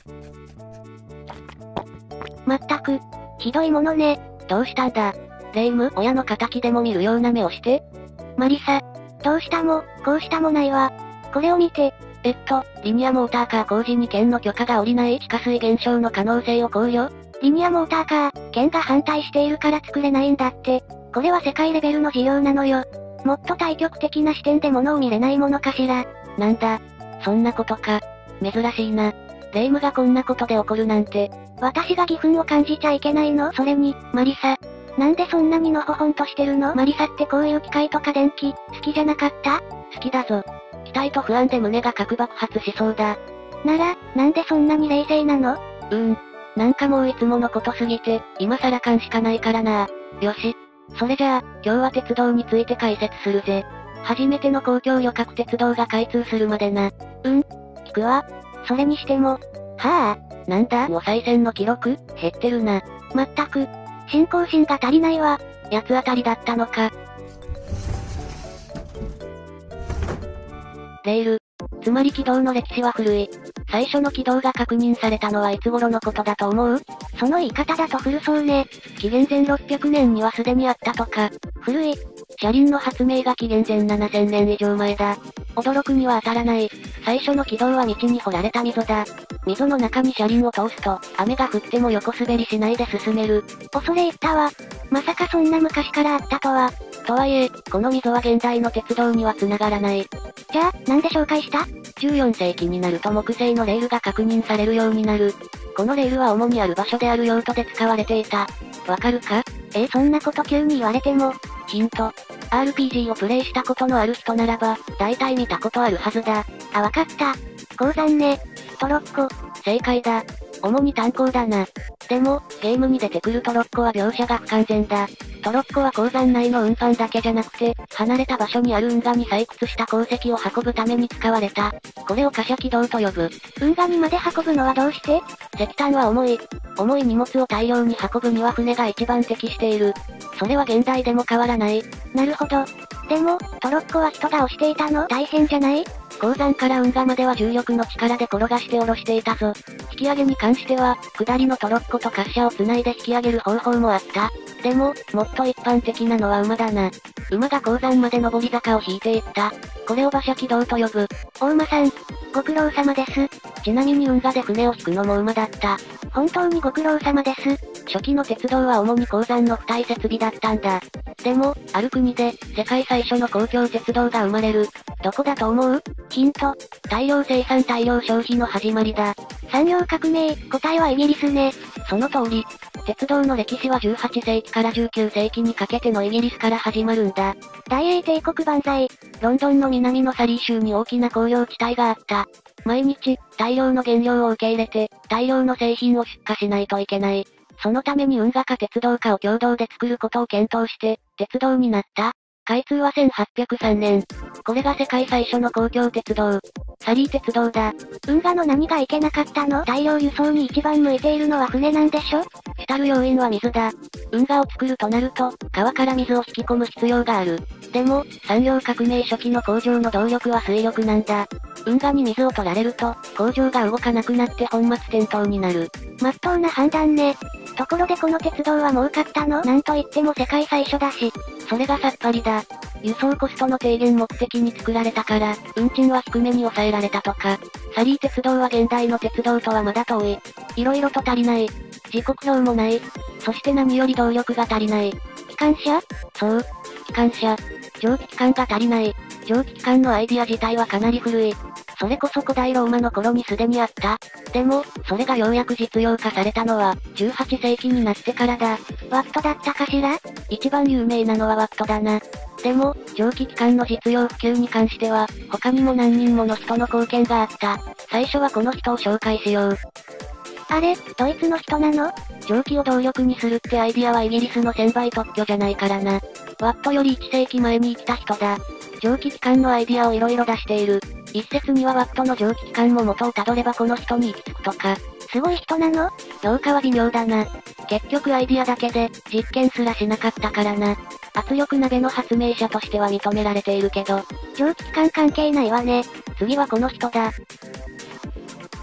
まったく、ひどいものね。 どうしたんだ？霊夢、親の仇でも見るような目をして。 マリサ、どうしたも、こうしたもないわ。これを見て。 リニアモーターカー工事に県の許可が下りない地下水現象の可能性を考慮？ リニアモーターカー、県が反対しているから作れないんだって。これは世界レベルの事業なのよ。もっと対極的な視点で物を見れないものかしら。 なんだ、そんなことか。珍しいな。霊夢がこんなことで怒るなんて。 私が義憤を感じちゃいけないの？それに、マリサ。なんでそんなにのほほんとしてるの？マリサってこういう機械とか電気、好きじゃなかった？ 好きだぞ。期待と不安で胸が核爆発しそうだ。 なら、なんでそんなに冷静なの？ なんかもういつものことすぎて、今更感しかないからな。よし。それじゃあ、今日は鉄道について解説するぜ。初めての公共旅客鉄道が開通するまでな。 聞くわ。それにしても、 なんだもう再選の記録減ってるな。 まったく、信仰心が足りないわ。 八つ当たりだったのか。レール。つまり軌道の歴史は古い。最初の軌道が確認されたのはいつ頃のことだと思う？ その言い方だと古そうね。 紀元前600年にはすでにあったとか。 古い。 車輪の発明が紀元前7000年以上前だ。驚くには当たらない。最初の軌道は道に掘られた溝だ。溝の中に車輪を通すと、雨が降っても横滑りしないで進める。 恐れ入ったわ。まさかそんな昔からあったとは。 とはいえ、この溝は現代の鉄道には繋がらない。 じゃあ、なんで紹介した？ 14 世紀になると木製のレールが確認されるようになる。このレールは主にある場所である用途で使われていた。わかるか？ そんなこと急に言われても。 ヒント。RPG をプレイしたことのある人ならば、大体見たことあるはずだ。 わかった。鉱山ね。トロッコ。 正解だ。主に炭鉱だな。でも、ゲームに出てくるトロッコは描写が不完全だ。トロッコは鉱山内の運搬だけじゃなくて、離れた場所にある運河に採掘した鉱石を運ぶために使われた。これを貨車軌道と呼ぶ。 運河にまで運ぶのはどうして？ 石炭は重い。重い荷物を大量に運ぶには船が一番適している。それは現代でも変わらない。 なるほど。でも、トロッコは人が押していたの？大変じゃない？ 鉱山から運河までは重力の力で転がして下ろしていたぞ。引き上げに関しては、下りのトロッコと滑車を繋いで引き上げる方法もあった。でも、もっと一般的なのは馬だな。馬が鉱山まで上り坂を引いていった。これを馬車軌道と呼ぶ。 お馬さん、ご苦労様です。 ちなみに運河で船を引くのも馬だった。 本当にご苦労様です。 初期の鉄道は主に鉱山の付帯設備だったんだ。でも、ある国で、世界最初の公共鉄道が生まれる。どこだと思う？ ヒント。 大量生産大量消費の始まりだ。 産業革命、答えはイギリスね。 その通り。鉄道の歴史は18世紀から19世紀にかけてのイギリスから始まるんだ。 大英帝国万歳。 ロンドンの南のサリー州に大きな工業地帯があった。毎日、大量の原料を受け入れて、大量の製品を出荷しないといけない。そのために運河か鉄道かを共同で作ることを検討して、鉄道になった。開通は1803年。これが世界最初の公共鉄道。サリー鉄道だ。 運河の何がいけなかったの？大量輸送に一番向いているのは船なんでしょ？ 主たる要因は水だ。運河を作るとなると、川から水を引き込む必要がある。でも、産業革命初期の工場の動力は水力なんだ。運河に水を取られると、工場が動かなくなって本末転倒になる。 まっとうな判断ね。ところでこの鉄道は儲かったの？なんといっても世界最初だし。 それがさっぱりだ。輸送コストの低減目的に作られたから、運賃は低めに抑えられたとか。サリー鉄道は現代の鉄道とはまだ遠い。色々と足りない。時刻表もない。そして何より動力が足りない。 機関車？ そう。機関車。蒸気機関が足りない。蒸気機関のアイディア自体はかなり古い。それこそ古代ローマの頃にすでにあった。でも、それがようやく実用化されたのは、18世紀になってからだ。 ワットだったかしら？ 一番有名なのはワットだな。でも、蒸気機関の実用普及に関しては、他にも何人もの人の貢献があった。最初はこの人を紹介しよう。 あれ、ドイツの人なの？ 蒸気を動力にするってアイディアはイギリスの1000倍特許じゃないからな。ワットより1世紀前に生きた人だ。蒸気機関のアイディアを色々出している。一説にはワットの蒸気機関も元をたどればこの人に行き着くとか。 すごい人なの？ 評価は微妙だな。結局アイディアだけで、実験すらしなかったからな。圧力鍋の発明者としては認められているけど。 蒸気機関関係ないわね。 次はこの人だ。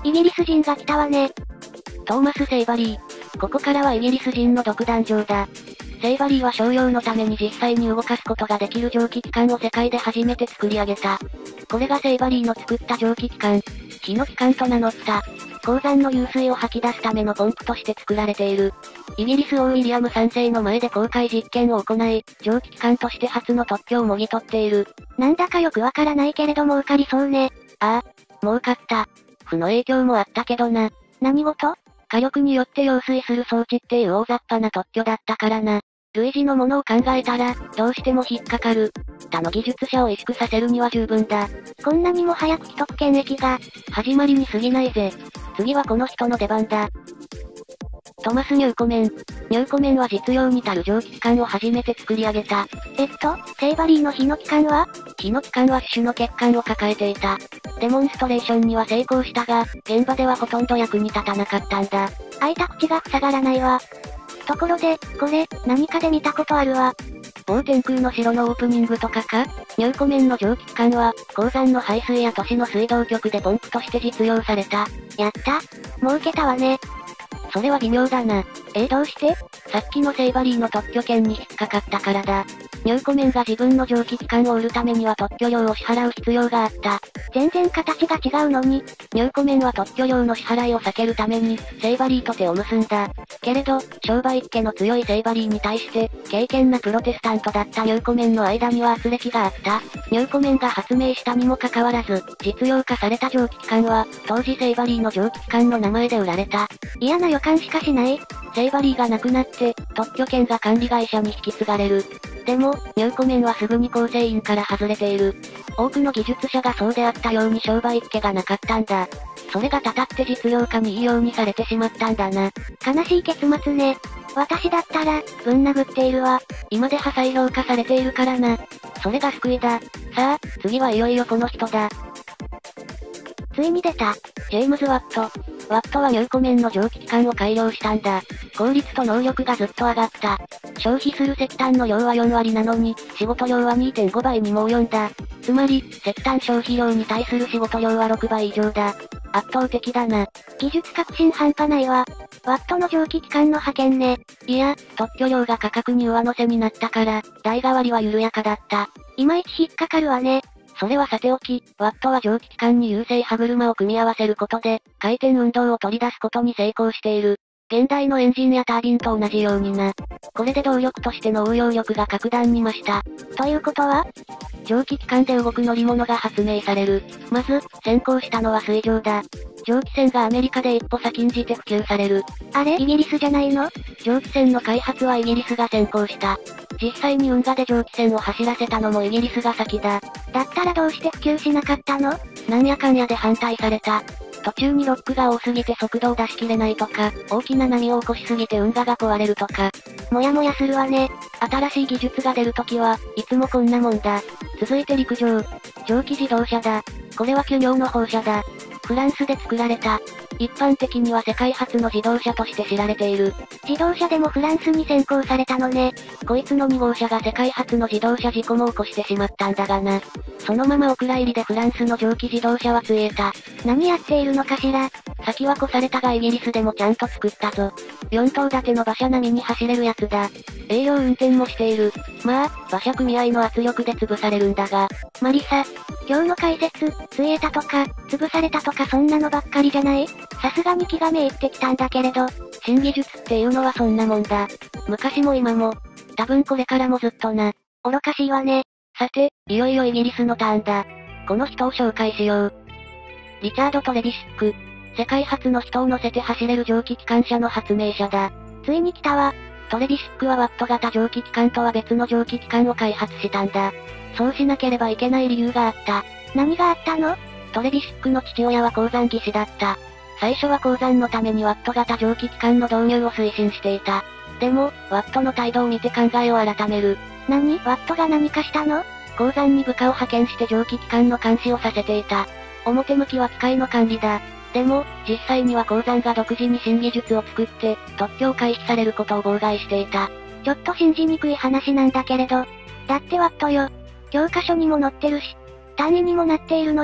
イギリス人が来たわね。 トーマス・セイバリー。ここからはイギリス人の独壇場だ。セイバリーは商用のために実際に動かすことができる蒸気機関を世界で初めて作り上げた。これがセイバリーの作った蒸気機関。火の機関と名乗った。鉱山の湧水を吐き出すためのポンプとして作られている。イギリス王ウィリアム3世の前で公開実験を行い、蒸気機関として初の特許をもぎ取っている。 なんだかよくわからないけれど儲かりそうね。 ああ、儲かった。負の影響もあったけどな。 何事？ 火力によって揚水する装置っていう大雑把な特許だったからな。類似のものを考えたら、どうしても引っかかる。他の技術者を萎縮させるには十分だ。 こんなにも早く既得権益が。 始まりに過ぎないぜ。次はこの人の出番だ。トマス・ニューコメン。ニューコメンは実用に足る蒸気機関を初めて作り上げた。 セイバリーの火の機関は？ 火の機関は種の欠陥を抱えていた。デモンストレーションには成功したが、現場ではほとんど役に立たなかったんだ。 開いた口が塞がらないわ。ところで、これ、何かで見たことあるわ。 某天空の城のオープニングとかか？ニューコメンの蒸気機関は、鉱山の排水や都市の水道局でポンプとして実用された。 やった。儲けたわね。 それは微妙だな。 どうして？ さっきのセイバリーの特許権に引っかかったからだ。ニューコメンが自分の蒸気機関を売るためには特許料を支払う必要があった。 全然形が違うのに。 ニューコメンは特許料の支払いを避けるために、セイバリーと手を結んだ。けれど、商売っ気の強いセイバリーに対して、敬虔なプロテスタントだったニューコメンの間には圧力があった。ニューコメンが発明したにもかかわらず、実用化された蒸気機関は、当時セイバリーの蒸気機関の名前で売られた。 嫌な予感しかしない。 セイバリーがなくなって、特許権が管理会社に引き継がれる。でも、ニューコメンはすぐに構成員から外れている。多くの技術者がそうであったように商売っ気がなかったんだ。それがたたって実用化にいいようにされてしまったんだな。 悲しい結末ね。私だったら、ぶん殴っているわ。 今で破砕評価されているからな。それが救いだ。さあ、次はいよいよこの人だ。 ついに出た。 ジェームズ・ワット。ワットはニューコメンの蒸気機関を改良したんだ。効率と能力がずっと上がった。消費する石炭の量は4割なのに、仕事量は 2.5 倍にも及んだ。つまり、石炭消費量に対する仕事量は6倍以上だ。圧倒的だな。 技術革新半端ないわ。ワットの蒸気機関の派遣ね。 いや、特許料が価格に上乗せになったから、代替わりは緩やかだった。 いまいち引っかかるわね。 それはさておき、ワットは蒸気機関に優勢歯車を組み合わせることで、回転運動を取り出すことに成功している。現代のエンジンやタービンと同じようにな。これで動力としての応用力が格段に増した。 ということは？ 蒸気機関で動く乗り物が発明される。まず、先行したのは水上だ。蒸気船がアメリカで一歩先んじて普及される。 あれ？イギリスじゃないの？ 蒸気船の開発はイギリスが先行した。実際に運河で蒸気船を走らせたのもイギリスが先だ。 だったらどうして普及しなかったの？ なんやかんやで反対された。途中にロックが多すぎて速度を出しきれないとか、大きな波を起こしすぎて運河が壊れるとか。 もやもやするわね。 新しい技術が出るときは、いつもこんなもんだ。続いて陸上。蒸気自動車だ。これは企業の放射だ。フランスで作られた。一般的には世界初の自動車として知られている。 自動車でもフランスに先行されたのね。 こいつの2号車が世界初の自動車事故も起こしてしまったんだがな。そのままお蔵入りでフランスの蒸気自動車は消えた。 何やっているのかしら。 先は越されたがイギリスでもちゃんと作ったぞ。4頭立ての馬車並みに走れるやつだ。営業運転もしている。まあ、馬車組合の圧力で潰されるんだが。 マリサ、今日の解説、消えたとか、潰されたとかそんなのばっかりじゃない？さすがに気がめいってきたんだけれど。 新技術っていうのはそんなもんだ。昔も今も。多分これからもずっとな。 愚かしいわね。 さて、いよいよイギリスのターンだ。この人を紹介しよう。リチャード・トレビシック。世界初の人を乗せて走れる蒸気機関車の発明者だ。 ついに来たわ。 トレビシックはワット型蒸気機関とは別の蒸気機関を開発したんだ。そうしなければいけない理由があった。 何があったの？ トレビシックの父親は鉱山技師だった。最初は鉱山のためにワット型蒸気機関の導入を推進していた。でも、ワットの態度を見て考えを改める。 何？ワットが何かしたの？ 鉱山に部下を派遣して蒸気機関の監視をさせていた。表向きは機械の管理だ。でも、実際には鉱山が独自に新技術を作って、特許を回避されることを妨害していた。 ちょっと信じにくい話なんだけれど。だってワットよ。教科書にも載ってるし、単位にもなっているのよ。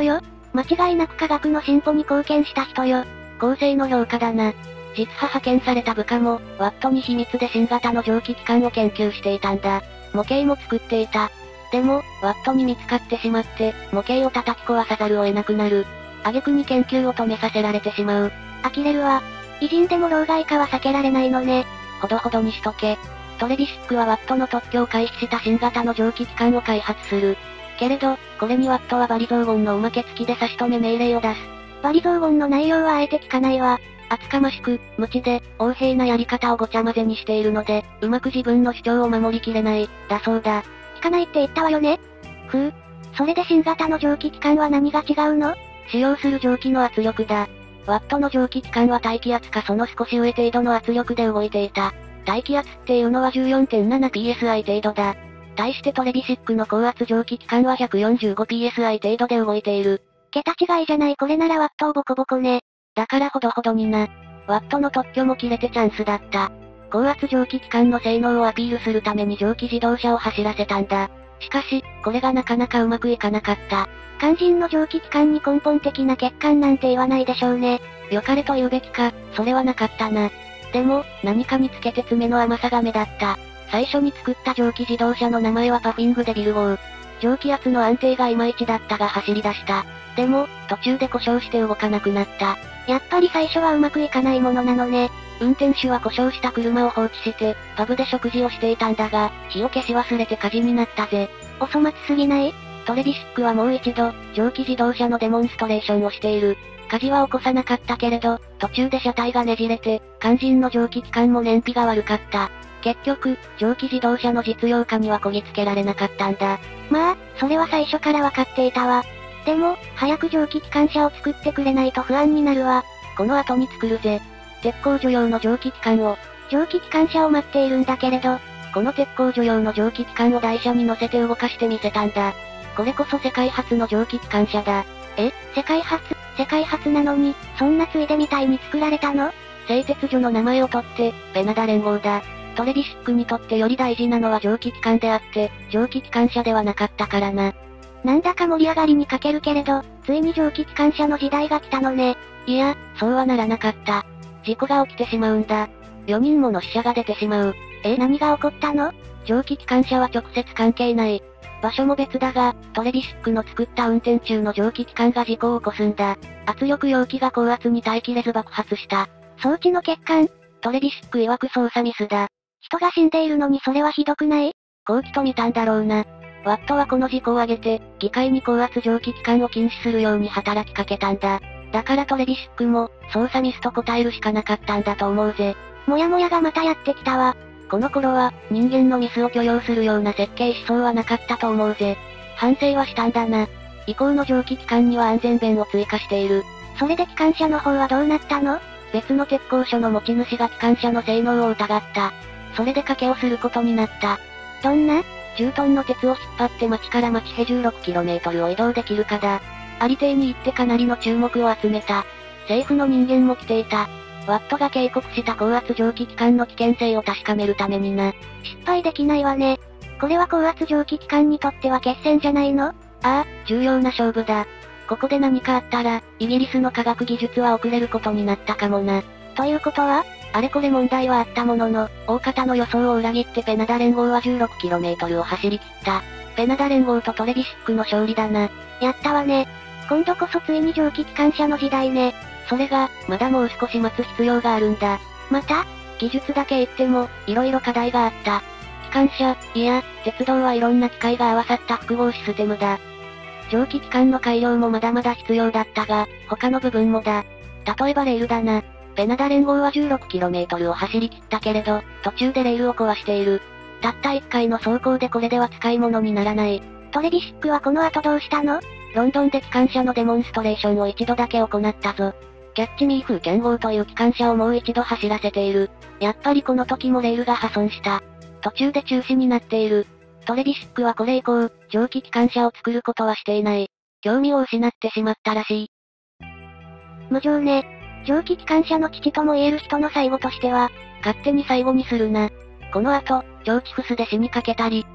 間違いなく科学の進歩に貢献した人よ。 後世の評価だな。実は派遣された部下も、ワットに秘密で新型の蒸気機関を研究していたんだ。模型も作っていた。でも、ワットに見つかってしまって、模型を叩き壊さざるを得なくなる。挙句に研究を止めさせられてしまう。 呆れるわ。偉人でも老害化は避けられないのね。 ほどほどにしとけ。トレビシックはワットの特許を回避した新型の蒸気機関を開発する。けれど、これにワットはバリ雑言のおまけ付きで差し止め命令を出す。 バリ雑言の内容はあえて聞かないわ。 厚かましく、無知で、横柄なやり方をごちゃ混ぜにしているので、うまく自分の主張を守りきれない、だそうだ。 聞かないって言ったわよね。それで新型の蒸気機関は何が違うの？ 使用する蒸気の圧力だ。ワットの蒸気機関は大気圧かその少し上程度の圧力で動いていた。大気圧っていうのは 14.7psi 程度だ。対してトレビシックの高圧蒸気機関は 145psi 程度で動いている。 桁違いじゃない。これならワットをボコボコね。 だからほどほどにな。ワットの特許も切れてチャンスだった。高圧蒸気機関の性能をアピールするために蒸気自動車を走らせたんだ。しかし、これがなかなかうまくいかなかった。 肝心の蒸気機関に根本的な欠陥なんて言わないでしょうね。 良かれと言うべきか、それはなかったな。でも、何かにつけて爪の甘さが目立った。最初に作った蒸気自動車の名前はパフィングデビル号。蒸気圧の安定がいまいちだったが走り出した。でも、途中で故障して動かなくなった。 やっぱり最初はうまくいかないものなのね。 運転手は故障した車を放置して、パブで食事をしていたんだが、火を消し忘れて火事になったぜ。 お粗末すぎない？ トレビシックはもう一度、蒸気自動車のデモンストレーションをしている。火事は起こさなかったけれど、途中で車体がねじれて、肝心の蒸気機関も燃費が悪かった。結局、蒸気自動車の実用化にはこぎつけられなかったんだ。 まあ、それは最初からわかっていたわ。でも、早く蒸気機関車を作ってくれないと不安になるわ。 この後に作るぜ。鉄鋼所用の蒸気機関を。 蒸気機関車を待っているんだけれど、 この鉄鋼所用の蒸気機関を台車に乗せて動かしてみせたんだ。これこそ世界初の蒸気機関車だ。 世界初なのに、そんなついでみたいに作られたの？ 製鉄所の名前を取って、ペナダ連合だ。トレビシックにとってより大事なのは蒸気機関であって、蒸気機関車ではなかったからな。 なんだか盛り上がりに欠けるけれど、ついに蒸気機関車の時代が来たのね。 いや、そうはならなかった。事故が起きてしまうんだ。4人もの死者が出てしまう。 何が起こったの？ 蒸気機関車は直接関係ない。場所も別だが、トレビシックの作った運転中の蒸気機関が事故を起こすんだ。圧力容器が高圧に耐えきれず爆発した。 装置の欠陥？ トレビシック曰く操作ミスだ。 人が死んでいるのにそれはひどくない？ 好機と見たんだろうな。ワットはこの事故を挙げて、議会に高圧蒸気機関を禁止するように働きかけたんだ。だからトレビシックも、操作ミスと答えるしかなかったんだと思うぜ。 もやもやがまたやってきたわ。 この頃は、人間のミスを許容するような設計思想はなかったと思うぜ。反省はしたんだな。以降の蒸気機関には安全弁を追加している。 それで機関車の方はどうなったの？ 別の鉄鋼所の持ち主が機関車の性能を疑った。それで賭けをすることになった。 どんな ？10トンの鉄を引っ張って町から町へ 16km を移動できるかだ。ありていに行ってかなりの注目を集めた。政府の人間も来ていた。ワットが警告した高圧蒸気機関の危険性を確かめるためにな。 失敗できないわね。これは高圧蒸気機関にとっては決戦じゃないの？ ああ、重要な勝負だ。ここで何かあったら、イギリスの科学技術は遅れることになったかもな。 ということは？ あれこれ問題はあったものの、大方の予想を裏切ってペナダ連合は 16km を走り切った。ペナダ連合とトレビシックの勝利だな。 やったわね。今度こそついに蒸気機関車の時代ね。 それが、まだもう少し待つ必要があるんだ。 また？ 技術だけ言っても、色々課題があった。機関車、いや、鉄道はいろんな機械が合わさった複合システムだ。蒸気機関の改良もまだまだ必要だったが、他の部分もだ。例えばレールだな。ペナダ連合は 16km を走り切ったけれど、途中でレールを壊している。たった1回の走行でこれでは使い物にならない。 トレビシックはこの後どうしたの？ ロンドンで機関車のデモンストレーションを一度だけ行ったぞ。キャッチミー風剣豪という機関車をもう一度走らせている。やっぱりこの時もレールが破損した。途中で中止になっている。トレビシックはこれ以降、蒸気機関車を作ることはしていない。興味を失ってしまったらしい。 無情ね。蒸気機関車の父とも言える人の最後としては、 勝手に最後にするな。この後、腸チフスで死にかけたり、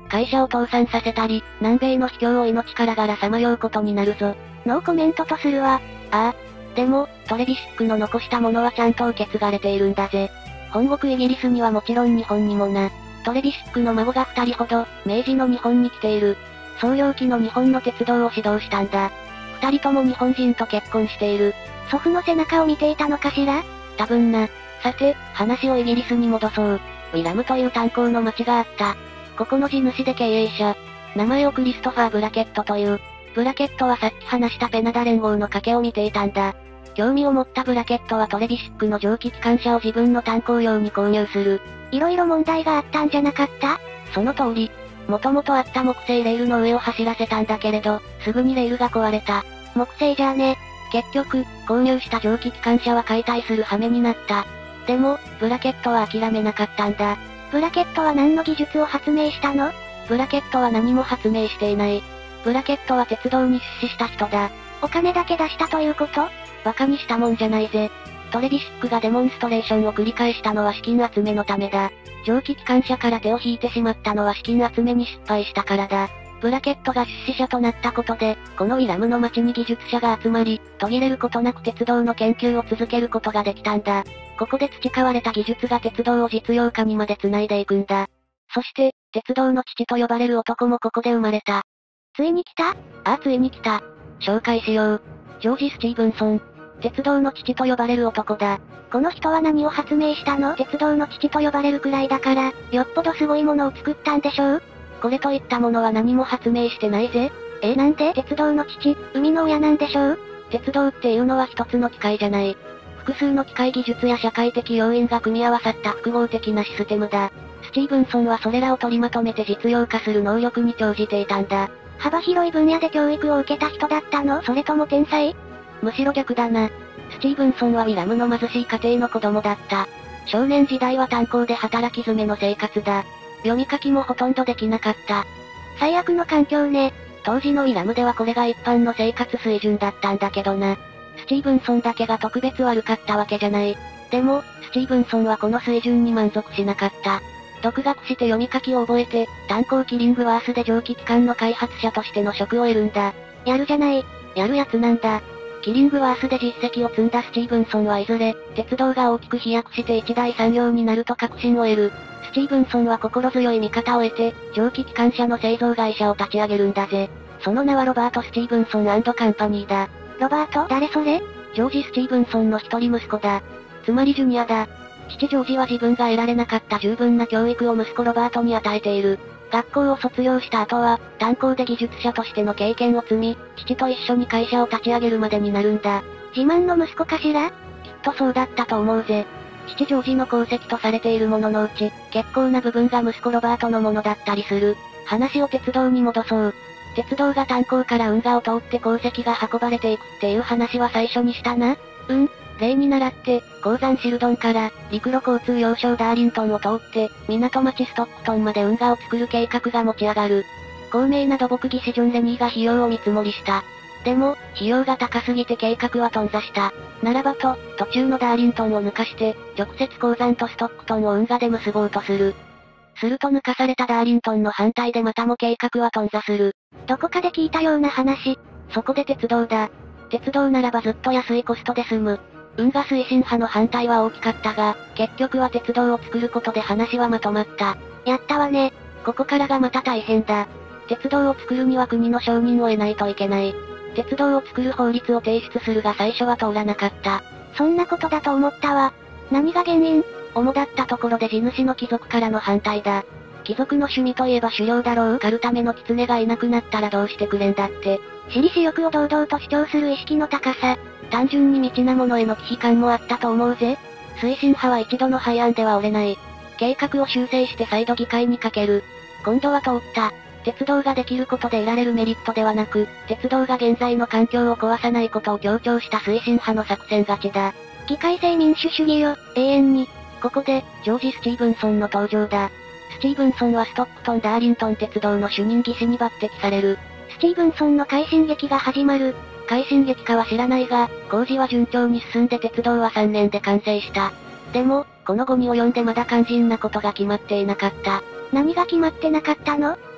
会社を倒産させたり、南米の秘境を命からがらさまようことになるぞ。 ノーコメントとするわ。 ああ。でも、トレビシックの残したものはちゃんと受け継がれているんだぜ。本国イギリスにはもちろん日本にもな。トレビシックの孫が2人ほど、明治の日本に来ている。創業期の日本の鉄道を指導したんだ。2人とも日本人と結婚している。 祖父の背中を見ていたのかしら？ 多分な。さて、話をイギリスに戻そう。ウィラムという炭鉱の町があった。ここの地主で経営者。名前をクリストファー・ブラケットという。ブラケットはさっき話したペナダ連合の賭けを見ていたんだ。興味を持ったブラケットはトレビシックの蒸気機関車を自分の炭鉱用に購入する。 色々問題があったんじゃなかった？ その通り。もともとあった木製レールの上を走らせたんだけれど、すぐにレールが壊れた。 木製じゃあね。 結局、購入した蒸気機関車は解体する羽目になった。でも、ブラケットは諦めなかったんだ。 ブラケットは何の技術を発明したの？ ブラケットは何も発明していない。ブラケットは鉄道に出資した人だ。 お金だけ出したということ？ バカにしたもんじゃないぜ。トレビシックがデモンストレーションを繰り返したのは資金集めのためだ。蒸気機関車から手を引いてしまったのは資金集めに失敗したからだ。ブラケットが出資者となったことで、このウィラムの町に技術者が集まり、途切れることなく鉄道の研究を続けることができたんだ。ここで培われた技術が鉄道を実用化にまで繋いでいくんだ。そして、鉄道の父と呼ばれる男もここで生まれた。 ついに来た？ ああ、ついに来た。紹介しよう。ジョージ・スティーブンソン。鉄道の父と呼ばれる男だ。 この人は何を発明したの？鉄道の父と呼ばれるくらいだから、よっぽどすごいものを作ったんでしょう？ これといったものは何も発明してないぜ。 なんで？鉄道の父、生みの親なんでしょう？ 鉄道っていうのは一つの機械じゃない。複数の機械技術や社会的要因が組み合わさった複合的なシステムだ。スティーブンソンはそれらを取りまとめて実用化する能力に長じていたんだ。 幅広い分野で教育を受けた人だったの？それとも天才？ むしろ逆だな。スティーブンソンはウィラムの貧しい家庭の子供だった。少年時代は炭鉱で働き詰めの生活だ。読み書きもほとんどできなかった。 最悪の環境ね。 当時のウィラムではこれが一般の生活水準だったんだけどな。スティーブンソンだけが特別悪かったわけじゃない。でも、スティーブンソンはこの水準に満足しなかった。独学して読み書きを覚えて、炭鉱キリングワースで蒸気機関の開発者としての職を得るんだ。 やるじゃない。 やるやつなんだ。キリングワースで実績を積んだスティーブンソンはいずれ、鉄道が大きく飛躍して一大産業になると確信を得る。スティーブンソンは心強い味方を得て、蒸気機関車の製造会社を立ち上げるんだぜ。その名はロバート・スティーブンソン&カンパニーだ。 ロバート？誰それ？ ジョージ・スティーブンソンの一人息子だ。つまりジュニアだ。父ジョージは自分が得られなかった十分な教育を息子ロバートに与えている。学校を卒業した後は、炭鉱で技術者としての経験を積み、父と一緒に会社を立ち上げるまでになるんだ。 自慢の息子かしら？ きっとそうだったと思うぜ。父ジョージの功績とされているもののうち、結構な部分が息子ロバートのものだったりする。話を鉄道に戻そう。鉄道が炭鉱から運河を通って鉱石が運ばれていくっていう話は最初にしたな。例に倣って、鉱山シルドンから、陸路交通要衝ダーリントンを通って、港町ストックトンまで運河を作る計画が持ち上がる。高名な土木技師ジョン・レニーが費用を見積もりした。でも、費用が高すぎて計画は頓挫した。ならばと、途中のダーリントンを抜かして、直接鉱山とストックトンを運河で結ぼうとする。すると抜かされたダーリントンの反対でまたも計画は頓挫する。 どこかで聞いたような話。 そこで鉄道だ。鉄道ならばずっと安いコストで済む。運河推進派の反対は大きかったが、結局は鉄道を作ることで話はまとまった。 やったわね。 ここからがまた大変だ。鉄道を作るには国の承認を得ないといけない。鉄道を作る法律を提出するが最初は通らなかった。 そんなことだと思ったわ。何が原因？ 主だったところで地主の貴族からの反対だ。貴族の趣味といえば狩猟だろう。狩るための狐がいなくなったらどうしてくれんだって。 私利私欲を堂々と主張する意識の高さ。 単純に未知なものへの危機感もあったと思うぜ。推進派は一度の廃案では折れない。計画を修正して再度議会にかける。今度は通った。鉄道ができることで得られるメリットではなく、鉄道が現在の環境を壊さないことを強調した推進派の作戦勝ちだ。 議会制民主主義よ、永遠に。 ここで、ジョージ・スティーブンソンの登場だ。スティーブンソンはストックトン・ダーリントン鉄道の主任技師に抜擢される。 スティーブンソンの快進撃が始まる。 快進撃かは知らないが、工事は順調に進んで鉄道は3年で完成した。でも、この後に及んでまだ肝心なことが決まっていなかった。 何が決まってなかったの？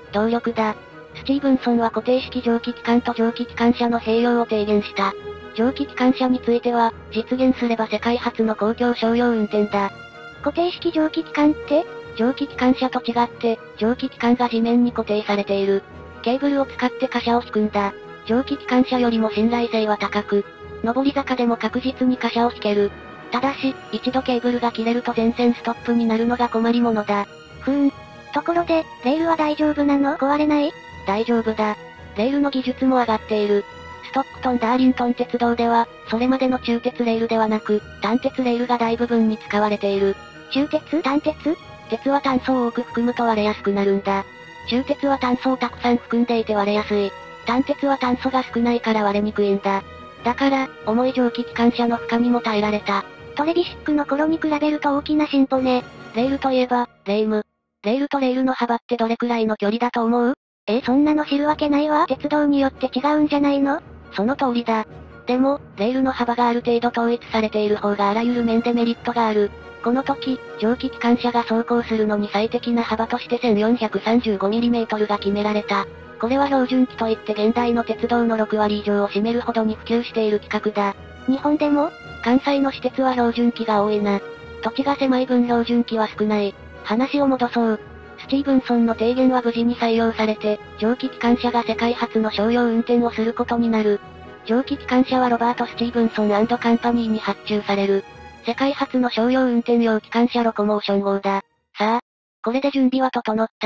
動力だ。スティーブンソンは固定式蒸気機関と蒸気機関車の併用を提言した。蒸気機関車については、実現すれば世界初の公共商用運転だ。 固定式蒸気機関って？ 蒸気機関車と違って、蒸気機関が地面に固定されている。ケーブルを使って貨車を引くんだ。蒸気機関車よりも信頼性は高く、上り坂でも確実に貨車を引ける。ただし、一度ケーブルが切れると全線ストップになるのが困りものだ。 ところで、レールは大丈夫なの？壊れない？ 大丈夫だ。レールの技術も上がっている。ストックトン・ダーリントン鉄道では、それまでの中鉄レールではなく、単鉄レールが大部分に使われている。 中鉄？単鉄？ 鉄は炭素を多く含むと割れやすくなるんだ。中鉄は炭素をたくさん含んでいて割れやすい。単鉄は炭素が少ないから割れにくいんだ。だから、重い蒸気機関車の負荷にも耐えられた。 トレビシックの頃に比べると大きな進歩ね。 レールといえば、レーム。レールとレールの幅ってどれくらいの距離だと思う？ そんなの知るわけないわ。鉄道によって違うんじゃないの？ その通りだ。でも、レールの幅がある程度統一されている方があらゆる面でメリットがある。この時、蒸気機関車が走行するのに最適な幅として 1435mm が決められた。これは標準機といって現代の鉄道の6割以上を占めるほどに普及している規格だ。 日本でも？ 関西の私鉄は標準機が多いな。土地が狭い分標準機は少ない。話を戻そう。スティーブンソンの提言は無事に採用されて、蒸気機関車が世界初の商用運転をすることになる。蒸気機関車はロバート・スティーブンソン&カンパニーに発注される。世界初の商用運転用機関車ロコモーション号だ。さあ、これで準備は整った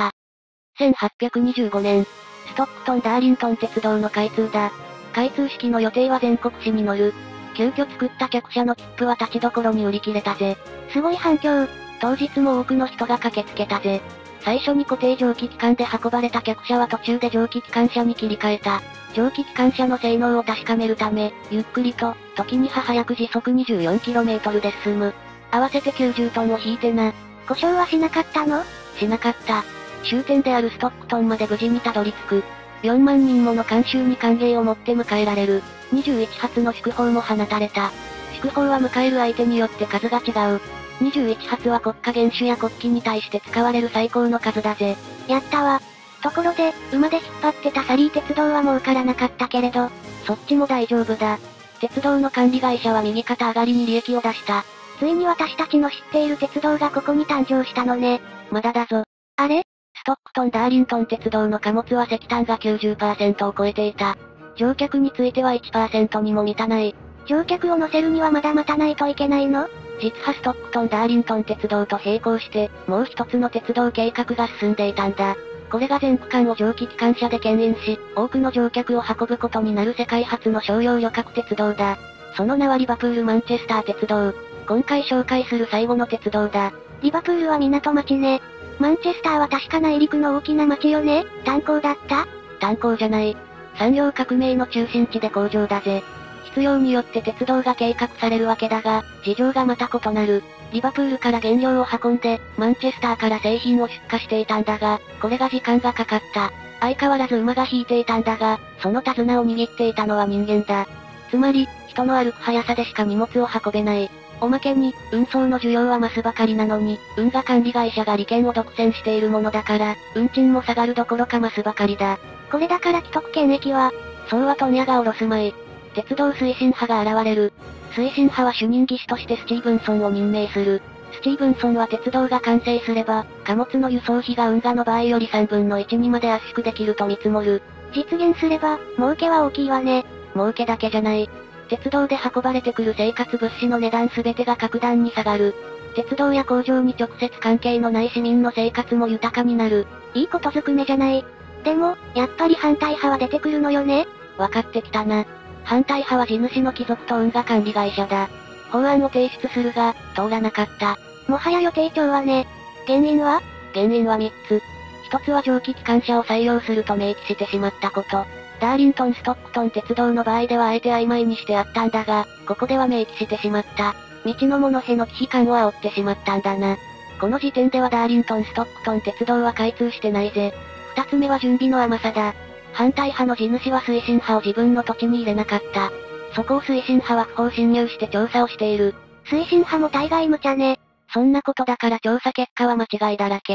。1825年、ストックトン・ダーリントン鉄道の開通だ。開通式の予定は全国紙に載る。急遽作った客車の切符は立ちどころに売り切れたぜ。 すごい反響。 当日も多くの人が駆けつけたぜ。最初に固定蒸気機関で運ばれた客車は途中で蒸気機関車に切り替えた。蒸気機関車の性能を確かめるため、ゆっくりと、時には早く時速 24km で進む。合わせて90トンを引いてな。 故障はしなかったの？ しなかった。終点であるストックトンまで無事にたどり着く。4万人もの観衆に歓迎をもって迎えられる。21発の祝砲も放たれた。祝砲は迎える相手によって数が違う。21発は国家元首や国旗に対して使われる最高の数だぜ。 やったわ。ところで、馬で引っ張ってたサリー鉄道は儲からなかったけれど、 そっちも大丈夫だ。鉄道の管理会社は右肩上がりに利益を出した。 ついに私たちの知っている鉄道がここに誕生したのね。 まだだぞ。 あれ？ ストックトン・ダーリントン鉄道の貨物は石炭が 90% を超えていた。乗客については 1% にも満たない。 乗客を乗せるにはまだ待たないといけないの？ 実はストックトン・ダーリントン鉄道と並行して、もう一つの鉄道計画が進んでいたんだ。これが全区間を蒸気機関車で牽引し、多くの乗客を運ぶことになる世界初の商用旅客鉄道だ。その名はリバプール・マンチェスター鉄道。今回紹介する最後の鉄道だ。 リバプールは港町ね。マンチェスターは確か内陸の大きな町よね。炭鉱だった？ 炭鉱じゃない。産業革命の中心地で工場だぜ。必要によって鉄道が計画されるわけだが、事情がまた異なる。リバプールから原料を運んで、マンチェスターから製品を出荷していたんだが、これが時間がかかった。相変わらず馬が引いていたんだが、その手綱を握っていたのは人間だ。つまり、人の歩く速さでしか荷物を運べない。おまけに、運送の需要は増すばかりなのに、運河管理会社が利権を独占しているものだから、運賃も下がるどころか増すばかりだ。 これだから既得権益は、 そうは問屋が下ろすまい。鉄道推進派が現れる。推進派は主任技師としてスティーブンソンを任命する。スティーブンソンは鉄道が完成すれば、貨物の輸送費が運河の場合より3分の1にまで圧縮できると見積もる。 実現すれば、儲けは大きいわね。 儲けだけじゃない。鉄道で運ばれてくる生活物資の値段すべてが格段に下がる。鉄道や工場に直接関係のない市民の生活も豊かになる。 いいことずくめじゃない。でも、やっぱり反対派は出てくるのよね。 わかってきたな。反対派は地主の貴族と運河管理会社だ。法案を提出するが、通らなかった。 もはや予定調はね。原因は 3つ。1つは蒸気機関車を採用すると明記してしまったこと。ダーリントン・ストックトン鉄道の場合ではあえて曖昧にしてあったんだが、ここでは明記してしまった。道の者への危機感を煽ってしまったんだな。この時点ではダーリントン・ストックトン鉄道は開通してないぜ。2つ目は準備の甘さだ。反対派の地主は推進派を自分の土地に入れなかった。そこを推進派は不法侵入して調査をしている。 推進派も大概無茶ね。 そんなことだから調査結果は間違いだらけ。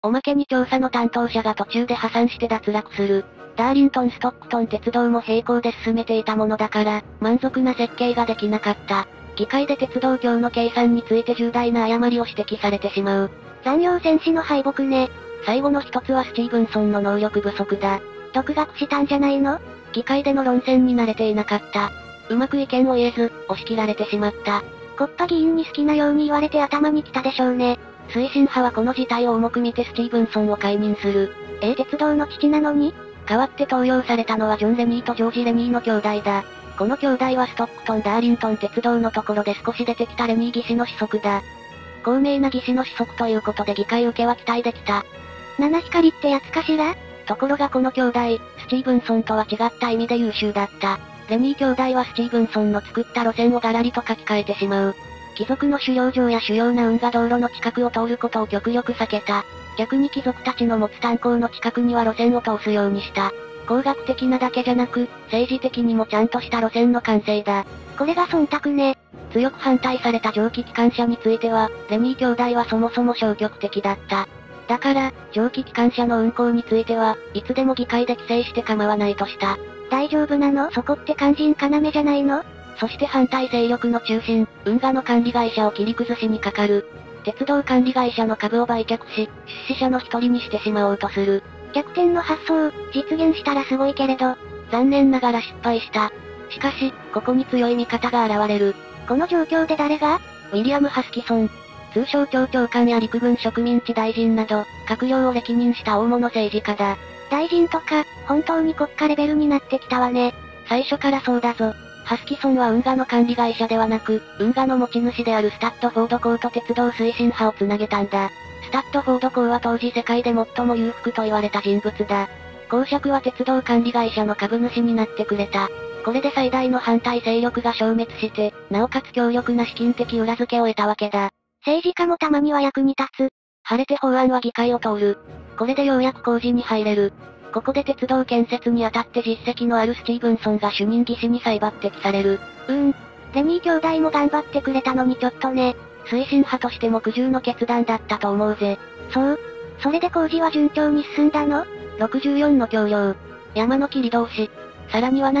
おまけに調査の担当者が途中で破産して脱落する。ダーリントン・ストックトン鉄道も並行で進めていたものだから、満足な設計ができなかった。議会で鉄道橋の計算について重大な誤りを指摘されてしまう。 残業戦士の敗北ね。 最後の一つはスティーブンソンの能力不足だ。 独学したんじゃないの？ 議会での論戦に慣れていなかった。うまく意見を言えず、押し切られてしまった。 コッパ議員に好きなように言われて頭に来たでしょうね。 推進派はこの事態を重く見てスティーブンソンを解任する。 鉄道の父なのに？ 代わって登用されたのはジョン・レニーとジョージ・レニーの兄弟だ。この兄弟はストックトン・ダーリントン鉄道のところで少し出てきたレニー技師の子息だ。高名な技師の子息ということで議会受けは期待できた。 七光ってやつかしら？ ところがこの兄弟、スティーブンソンとは違った意味で優秀だった。レニー兄弟はスティーブンソンの作った路線をガラリと書き換えてしまう。貴族の狩猟場や主要な運河道路の近くを通ることを極力避けた。逆に貴族たちの持つ炭鉱の近くには路線を通すようにした。工学的なだけじゃなく、政治的にもちゃんとした路線の完成だ。 これが忖度ね。 強く反対された蒸気機関車については、レニー兄弟はそもそも消極的だった。だから、蒸気機関車の運行については、いつでも議会で規制して構わないとした。 大丈夫なの？そこって肝心要じゃないの？ そして反対勢力の中心、運河の管理会社を切り崩しにかかる。鉄道管理会社の株を売却し、出資者の一人にしてしまおうとする。 逆転の発想、実現したらすごいけれど、 残念ながら失敗した。しかし、ここに強い味方が現れる。 この状況で誰が？ ウィリアム・ハスキソン。通商庁長官や陸軍植民地大臣など、閣僚を歴任した大物政治家だ。 大臣とか、本当に国家レベルになってきたわね。 最初からそうだぞ。ハスキソンは運河の管理会社ではなく、運河の持ち主であるスタッドフォード港と鉄道推進派をつなげたんだ。スタッドフォード港は当時世界で最も裕福と言われた人物だ。公爵は鉄道管理会社の株主になってくれた。これで最大の反対勢力が消滅して、なおかつ強力な資金的裏付けを得たわけだ。 政治家もたまには役に立つ。 晴れて法案は議会を通る。これでようやく工事に入れる。ここで鉄道建設にあたって実績のあるスティーブンソンが主任技師に再抜擢される。 レニー兄弟も頑張ってくれたのにちょっとね。 推進派としても苦渋の決断だったと思うぜ。 そう。それで工事は順調に進んだの？ 64の橋梁。山の切り通し。さらには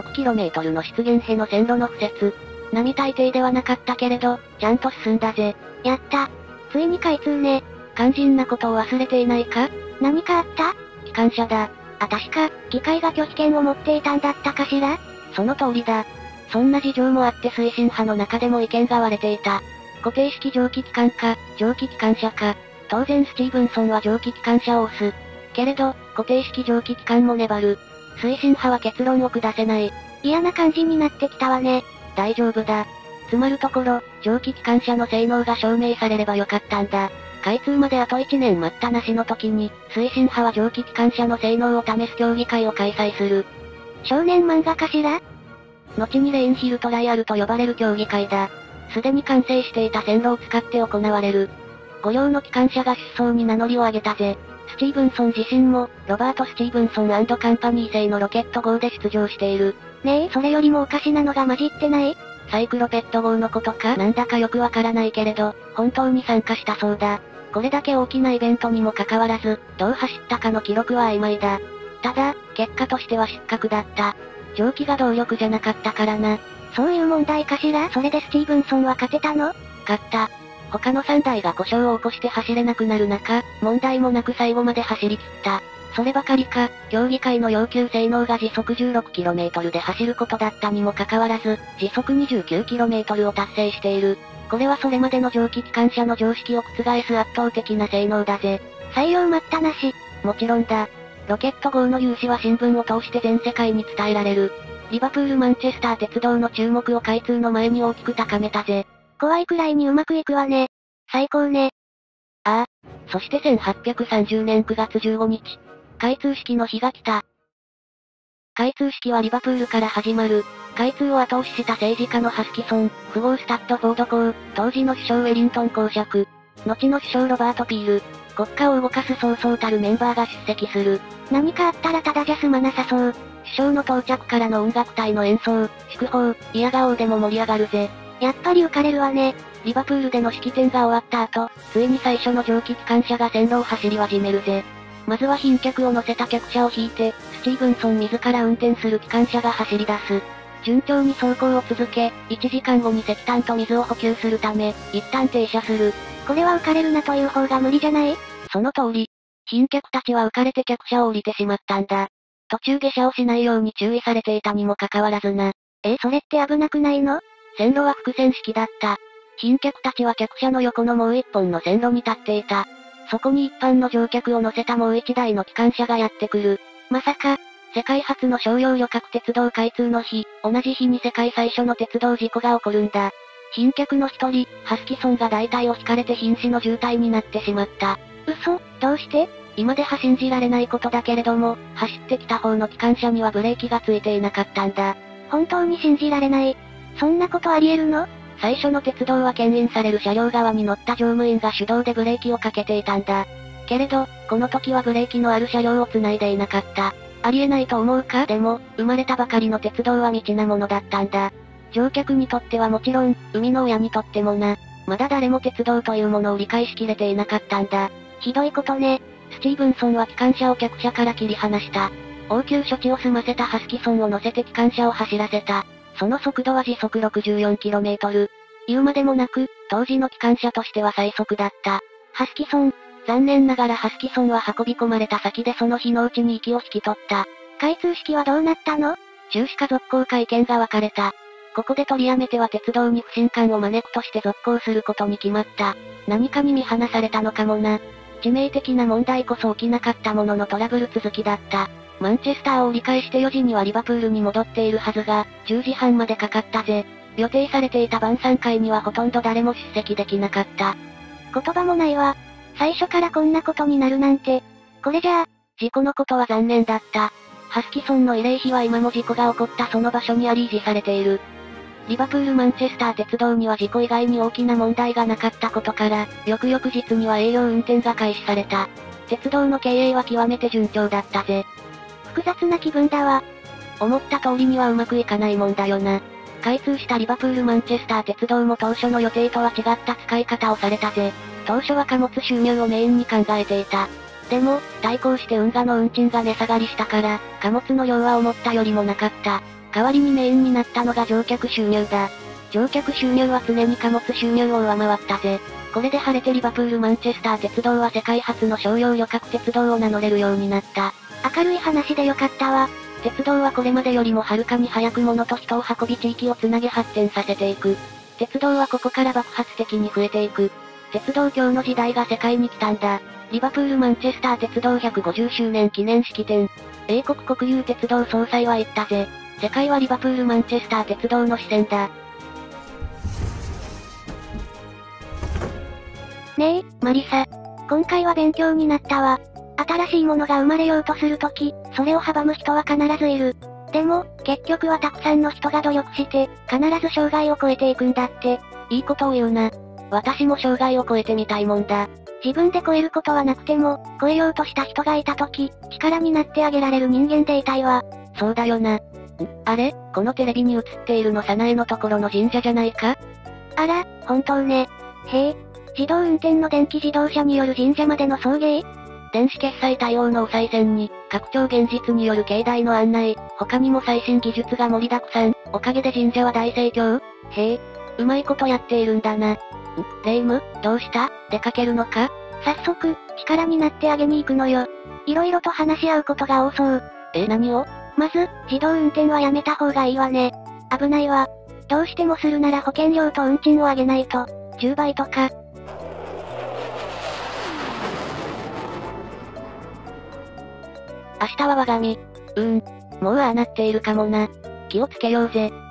7.6km の湿原への線路の敷設。並大抵ではなかったけれど、ちゃんと進んだぜ。 やった。ついに開通ね。 肝心なことを忘れていないか？ 何かあった？ 機関車だ。 確か、議会が拒否権を持っていたんだったかしら？ その通りだ。そんな事情もあって推進派の中でも意見が割れていた。固定式蒸気機関か、蒸気機関車か。当然スティーブンソンは蒸気機関車を押す。けれど、固定式蒸気機関も粘る。推進派は結論を下せない。 嫌な感じになってきたわね。 大丈夫だ。つまるところ、蒸気機関車の性能が証明されればよかったんだ。開通まであと1年待ったなしの時に、推進派は蒸気機関車の性能を試す協議会を開催する。 少年漫画かしら？ 後にレインヒルトライアルと呼ばれる協議会だ。すでに完成していた線路を使って行われる。5両の機関車が出走に名乗りを上げたぜ。スティーブンソン自身も、ロバート・スティーブンソン&カンパニー製のロケット号で出場している。 ねえ、それよりもおかしなのが混じってない？ サイクロペット号のことかなんだかよくわからないけれど、本当に参加したそうだ。これだけ大きなイベントにもかかわらず、どう走ったかの記録は曖昧だ。ただ、結果としては失格だった。蒸気が動力じゃなかったからな。 そういう問題かしら？それでスティーブンソンは勝てたの？ 勝った。他の3台が故障を起こして走れなくなる中、問題もなく最後まで走り切った。そればかりか、協議会の要求性能が時速 16km で走ることだったにもかかわらず、時速 29km を達成している。これはそれまでの蒸気機関車の常識を覆す圧倒的な性能だぜ。 採用待ったなし。 もちろんだ。ロケット号の融資は新聞を通して全世界に伝えられる。リバプール・マンチェスター鉄道の注目を開通の前に大きく高めたぜ。 怖いくらいにうまくいくわね。最高ね。 ああ。そして1830年9月15日。開通式の日が来た。開通式はリバプールから始まる。開通を後押しした政治家のハスキソン、富豪スタッドフォード公、当時の首相ウェリントン公爵、後の首相ロバート・ピール、国家を動かすそうそうたるメンバーが出席する。 何かあったらただじゃ済まなさそう。 首相の到着からの音楽隊の演奏、祝砲、イヤガオーでも盛り上がるぜ。 やっぱり浮かれるわね。 リバプールでの式典が終わった後、ついに最初の蒸気機関車が線路を走り始めるぜ。まずは賓客を乗せた客車を引いて、スティーブンソン自ら運転する機関車が走り出す。順調に走行を続け、1時間後に石炭と水を補給するため、一旦停車する。 これは浮かれるなという方が無理じゃない？ その通り。賓客たちは浮かれて客車を降りてしまったんだ。途中下車をしないように注意されていたにもかかわらずな。 それって危なくないの？ 線路は複線式だった。賓客たちは客車の横のもう一本の線路に立っていた。そこに一般の乗客を乗せたもう一台の機関車がやってくる。 まさか、 世界初の商用旅客鉄道開通の日、同じ日に世界最初の鉄道事故が起こるんだ。賓客の一人、ハスキソンが大体を引かれて瀕死の重体になってしまった。 嘘？どうして？ 今では信じられないことだけれども、走ってきた方の機関車にはブレーキがついていなかったんだ。 本当に信じられない。そんなことあり得るの？ 最初の鉄道は牽引される車両側に乗った乗務員が手動でブレーキをかけていたんだ。けれど、この時はブレーキのある車両を繋いでいなかった。ありえないと思うか？でも、生まれたばかりの鉄道は未知なものだったんだ。乗客にとってはもちろん、生みの親にとってもな。まだ誰も鉄道というものを理解しきれていなかったんだ。 ひどいことね。 スティーブンソンは機関車を客車から切り離した。応急処置を済ませたハスキソンを乗せて機関車を走らせた。その速度は時速 64km。言うまでもなく、当時の機関車としては最速だった。 ハスキソン。 残念ながらハスキソンは運び込まれた先でその日のうちに息を引き取った。 開通式はどうなったの？ 中止か続行か意見が分かれた。ここで取りやめては鉄道に不信感を招くとして続行することに決まった。何かに見放されたのかもな。致命的な問題こそ起きなかったもののトラブル続きだった。マンチェスターを折り返して4時にはリバプールに戻っているはずが、10時半までかかったぜ。予定されていた晩餐会にはほとんど誰も出席できなかった。 言葉もないわ。最初からこんなことになるなんて。これじゃあ、 事故のことは残念だった。ハスキソンの慰霊碑は今も事故が起こったその場所にあり維持されている。リバプールマンチェスター鉄道には事故以外に大きな問題がなかったことから、翌々日には営業運転が開始された。鉄道の経営は極めて順調だったぜ。 複雑な気分だわ。 思った通りにはうまくいかないもんだよな。開通したリバプールマンチェスター鉄道も当初の予定とは違った使い方をされたぜ。当初は貨物収入をメインに考えていた。でも、対抗して運河の運賃が値下がりしたから、貨物の量は思ったよりもなかった。代わりにメインになったのが乗客収入だ。乗客収入は常に貨物収入を上回ったぜ。これで晴れてリバプールマンチェスター鉄道は世界初の商用旅客鉄道を名乗れるようになった。 明るい話でよかったわ。 鉄道はこれまでよりもはるかに早く物と人を運び地域をつなげ発展させていく。鉄道はここから爆発的に増えていく。鉄道今日の時代が世界に来たんだ。リバプールマンチェスター鉄道150周年記念式典。英国国有鉄道総裁は言ったぜ。世界はリバプールマンチェスター鉄道の視線だ。 ねえ、マリサ。今回は勉強になったわ。新しいものが生まれようとするとき、それを阻む人は必ずいる。でも、結局はたくさんの人が努力して、必ず障害を越えていくんだって。 いいことを言うな。私も障害を越えてみたいもんだ。 自分で越えることはなくても、越えようとした人がいたとき、力になってあげられる人間でいたいわ。 そうだよな。あれ？このテレビに映っているの早苗のところの神社じゃないか？ あら、本当ね。へえ、自動運転の電気自動車による神社までの送迎？ 電子決済対応のお賽銭に、拡張現実による境内の案内、他にも最新技術が盛りだくさん、おかげで神社は大盛況？へえ、うまいことやっているんだな。レイム、どうした？出かけるのか？ 早速、力になってあげに行くのよ。色々と話し合うことが多そう。 何を？ まず、自動運転はやめた方がいいわね。危ないわ。どうしてもするなら保険料と運賃を上げないと、10倍とか。 明日は我が身。もうああなっているかもな。気をつけようぜ。